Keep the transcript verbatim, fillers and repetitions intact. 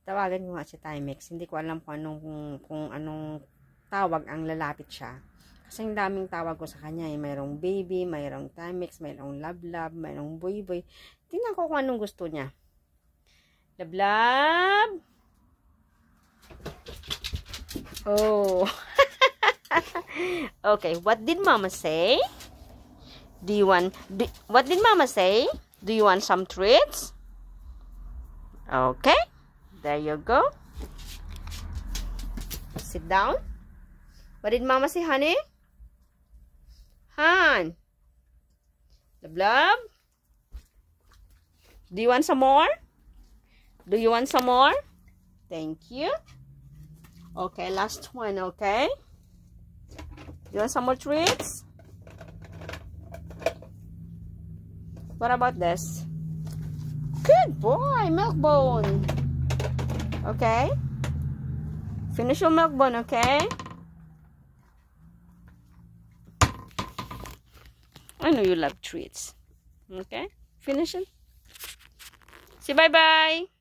Tawagan ko nga si Timex. Hindi ko alam kung anong, kung, kung anong tawag ang lalapit siya. Kasi ang daming tawag ko sa kanya. Eh. Mayroong baby, mayroong Timex, mayroong love love, mayroong boy boy. Tingnan ko kung anong gusto niya. Love love. Oh. Okay, what did Mama say? Do you want, do, what did Mama say? Do you want some treats? Okay. There you go. Sit down. What did Mama say, honey? Han. Love, love. Do you want some more? Do you want some more? Thank you. Okay, last one, okay? Do you want some more treats? What about this? Good boy, milk bone. Okay? Finish your milk bone, okay? I know you love treats. Okay? Finish it. Say bye-bye.